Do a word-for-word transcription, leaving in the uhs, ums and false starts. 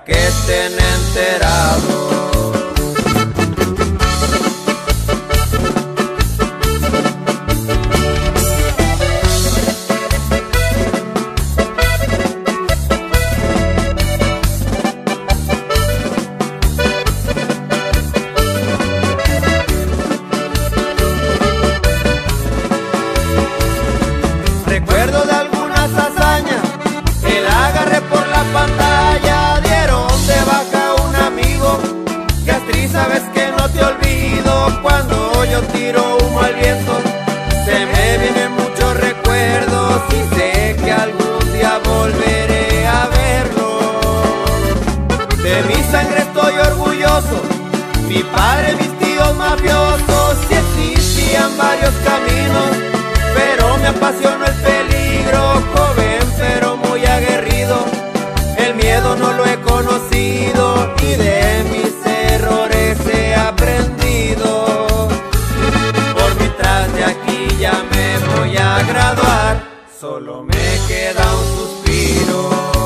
que estén enterados. Recuerdo de algunas hazañas, el agarre por la pantalla, dieron de baja a un amigo. Castri, sabes que no te olvido, cuando yo tiro humo al viento, se me vienen muchos recuerdos y sé que algún día volveré a verlo. De mi sangre estoy orgulloso, mi padre, mis tíos mafiosos, si existían varios caminos, pero me apasionó el peligro, joven pero muy aguerrido. El miedo no lo he conocido y de mis errores he aprendido. Por mientras de aquí ya me voy a graduar, solo me queda un suspiro.